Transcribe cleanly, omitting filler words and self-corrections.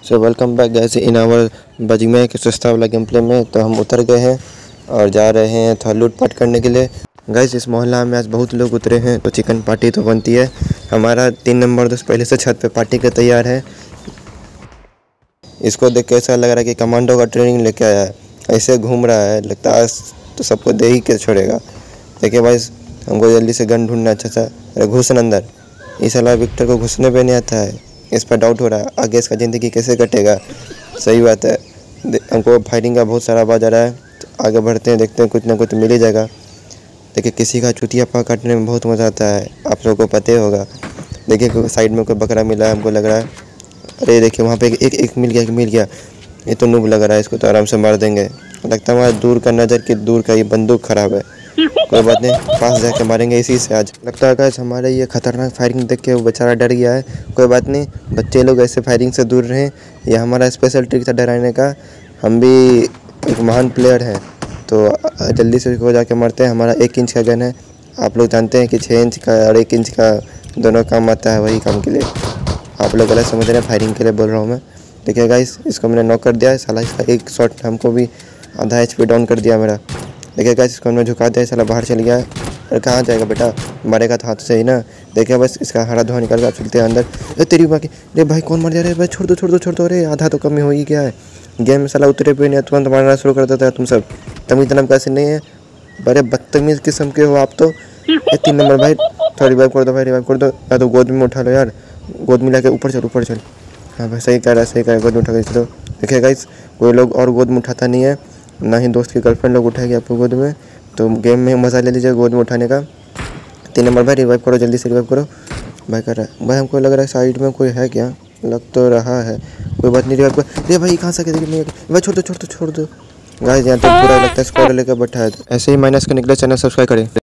So welcome back guys in our बजमे के सस्ता वाला गेम प्ले में। तो हम उतर गए हैं और जा रहे हैं थोड़ा लूटपाट करने के लिए। गाइस इस मोहल्ला में आज बहुत लोग उतरे हैं तो चिकन पार्टी तो बनती है। हमारा 3 नंबर दोस्त पहले से छत पे पार्टी के तैयार है। इसको देख के ऐसा लग रहा है कि कमांडो का ट्रेनिंग लेके आया है। ऐसे घूम रहा है, लगता है तो सबको दे ही के छोड़ेगा। देखिए भाई, हमको जल्दी से गन ढूंढना अच्छा सा। अरे घुसन अंदर। इस वाला विक्टर को घुसने पे नहीं आता है। इस पर डाउट हो रहा है आगे इसका ज़िंदगी कैसे कटेगा। सही बात है, हमको फायरिंग का बहुत सारा आवाज़ आ रहा है। तो आगे बढ़ते हैं, देखते हैं कुछ ना कुछ मिल ही जाएगा। देखिए किसी का चुतिया पा काटने में बहुत मज़ा आता है, आप लोगों को पता ही होगा। देखिए साइड में कोई बकरा मिला है, हमको लग रहा है। अरे देखिए वहाँ पे एक मिल गया। ये तो नूब लग रहा है, इसको तो आराम से मार देंगे। लगता है हमारा दूर का नज़र की दूर का ये बंदूक ख़राब है। कोई बात नहीं, पास जाके मारेंगे इसी से आज। लगता है गाइस हमारे ये खतरनाक फायरिंग देख के वो बेचारा डर गया है। कोई बात नहीं, बच्चे लोग ऐसे फायरिंग से दूर रहें। ये हमारा स्पेशल ट्रिक था डराने का। हम भी एक महान प्लेयर हैं तो जल्दी से हो जाके मरते हैं। हमारा 1 इंच का गन है। आप लोग जानते हैं कि 6 इंच का और 1 इंच का दोनों काम आता है, वही काम के लिए। आप लोग गलत समझ रहे हैं, फायरिंग के लिए बोल रहा हूँ मैं। देखिए गाइस, इसको मैंने नॉक कर दिया है। साला इसका एक शॉट हमको भी आधा HP डाउन कर दिया मेरा। देखिए गाइस, इसको हमने झुका दिया, साला बाहर चल गया है। अरे कहाँ जाएगा बेटा, मारेगा तो हाथ से ही ना। देखिए बस इसका हरा धुआं निकल कर चलते हैं अंदर। अरे तेरी बाकी, अरे भाई कौन मर जा रहा है भाई, छोड़ दो। अरे आधा तो कमी हो ही गया है। गेम में साला उतरे पे नहीं, तुरंत मारना शुरू कर देता है तुम सब। तमीज़ नाम कैसे नहीं है, बड़े बदतमीज़ किस्म के हो आप तो। 3 नंबर भाई, थोड़ा रिवाइव कर दो भाई, रिवाइव कर दो। या तो गोद में उठा लो यार, गोद में लाके ऊपर चल। हाँ भाई सही कह रहा है, गोद में उठा के चलो। देखिए गाइस, कोई लोग और गोद में उठाता नहीं है, ना ही दोस्त की गर्लफ्रेंड लोग उठाएगी आपको गोद में। तो गेम में मज़ा ले लीजिए गोद में उठाने का। 3 नंबर भाई रिवाइव करो, जल्दी से रिवाइव करो। भाई कर रहा है भाई, हमको लग रहा है साइड में कोई है क्या, लग तो रहा है। कोई बात नहीं, रिवाइव कर। अरे भाई कहाँ से भाई, छोड़ दो गाइस। यहाँ तो पूरा लगता है स्क्वाड लेकर बैठा है। ऐसे ही माइनस का निकले, चैनल सब्सक्राइब करें।